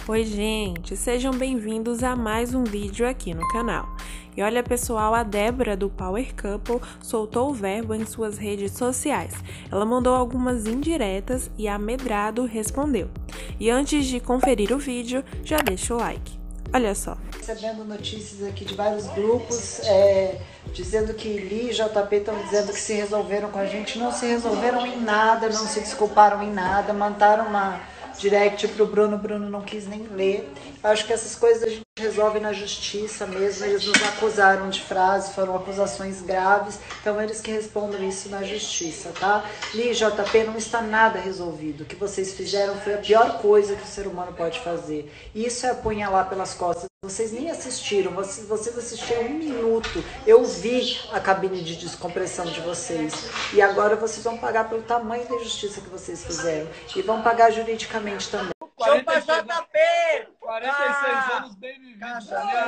Oi gente, sejam bem-vindos a mais um vídeo aqui no canal. E olha pessoal, a Débora do Power Couple soltou o verbo em suas redes sociais. Ela mandou algumas indiretas e a Medrado respondeu. E antes de conferir o vídeo, já deixa o like. Olha só. Recebendo notícias aqui de vários grupos, dizendo que Li e JP estão dizendo que se resolveram com a gente. Não se resolveram em nada, não se desculparam em nada, mandaram uma direct pro Bruno, não quis nem ler. Acho que essas coisas a gente resolve na justiça mesmo. Eles nos acusaram de frase, foram acusações graves, então eles que respondam isso na justiça, tá? Li e JP, não está nada resolvido. O que vocês fizeram foi a pior coisa que o ser humano pode fazer. E isso é apunhalar pelas costas. Vocês nem assistiram, vocês assistiram 1 minuto. Eu vi a cabine de descompressão de vocês. E agora vocês vão pagar pelo tamanho da injustiça que vocês fizeram. E vão pagar juridicamente também. Chupa JP! 46 anos bem vividos.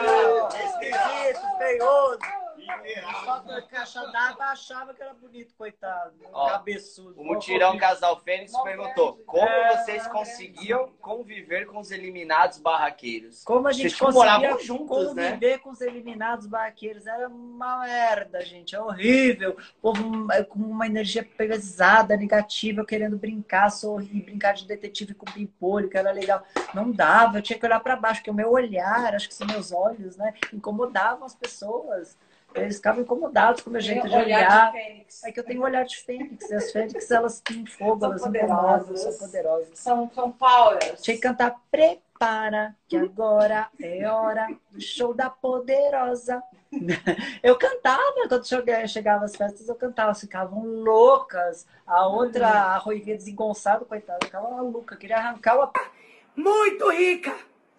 Esquisito, feioso. Só que a caixa d'água achava que era bonito, coitado. Cabeçudo. O Mutirão Casal Fênix perguntou: como vocês conseguiam conviver com os eliminados barraqueiros? Como a gente Vocês conseguia moravam juntos, né? conviver com os eliminados barraqueiros? Era uma merda, gente. É horrível. O povo com uma energia pesada, negativa, querendo brincar, sorrir, brincar de detetive com pimpolho, que era legal. Não dava, eu tinha que olhar para baixo, porque o meu olhar, acho que são meus olhos, né? Incomodavam as pessoas. Eles ficavam incomodados com o meu jeito de olhar. É que eu tenho um olhar de fênix. E as fênix, elas têm fogo, elas incomodam, são poderosas. São powers. Tinha que cantar Prepara, que agora é hora do show da poderosa. Eu cantava, quando chegava às festas, eu cantava. Elas ficavam loucas. A outra, a Ruivinha desengonçada, coitada, ficava maluca, queria arrancar o... Muito rica.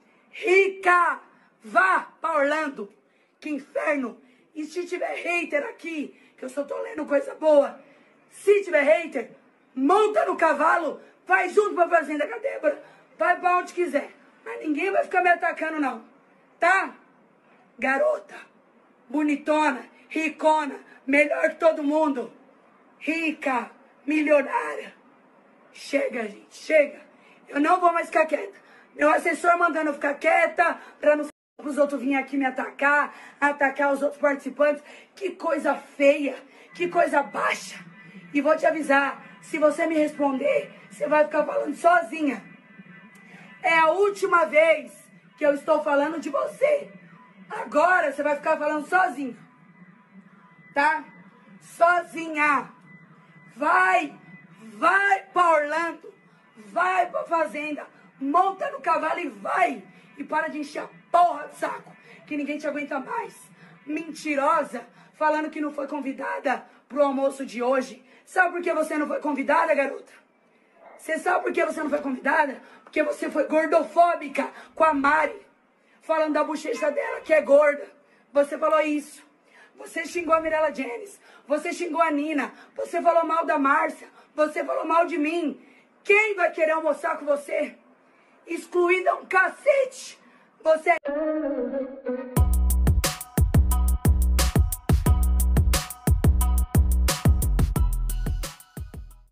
Rica. Vá pra Orlando. Que inferno. E se tiver hater aqui, que eu só tô lendo coisa boa, se tiver hater, monta no cavalo, vai junto pra fazenda com a Débora, vai pra onde quiser. Mas ninguém vai ficar me atacando não, tá? Garota, bonitona, ricona, melhor que todo mundo. Rica, milionária. Chega, gente, chega. Eu não vou mais ficar quieta. Meu assessor mandando eu ficar quieta pra não... os outros virem aqui me atacar os outros participantes. Que coisa feia, que coisa baixa. E vou te avisar, se você me responder, você vai ficar falando sozinha. É a última vez que eu estou falando de você. Agora você vai ficar falando sozinha. Tá? Sozinha. Vai pra Orlando, vai pra fazenda, monta no cavalo e vai. E para de encher a porra do saco, que ninguém te aguenta mais. Mentirosa, falando que não foi convidada pro almoço de hoje. Sabe por que você não foi convidada, garota? Você sabe por que você não foi convidada? Porque você foi gordofóbica com a Mari, falando da bochecha dela, que é gorda. Você falou isso. Você xingou a Mirella Janice, você xingou a Nina, você falou mal da Márcia, você falou mal de mim. Quem vai querer almoçar com você? Excluída um cacete. Você...